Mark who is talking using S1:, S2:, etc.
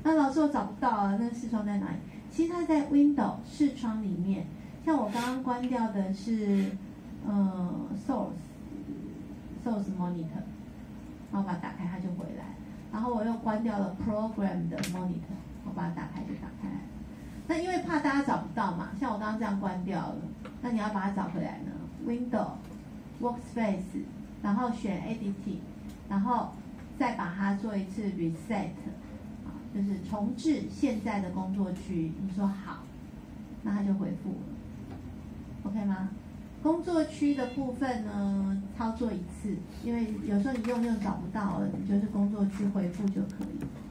S1: 那老师我找不到啊，那视窗在哪里？其实它在 Window 视窗里面。像我刚刚关掉的是Source Monitor， 然后把它打开它就回来。然后我又关掉了 Program 的 Monitor， 我把它打开就打开来。那因为怕大家找不到嘛，像我刚刚这样关掉了，那你要把它找回来呢 ？Window Workspace， 然后选 Editing， 然后再把它做一次 Reset， 就是重置现在的工作区。你说好，那它就回复了。OK 吗？工作区的部分呢，操作一次，因为有时候你用找不到了，你就是工作区回复就可以。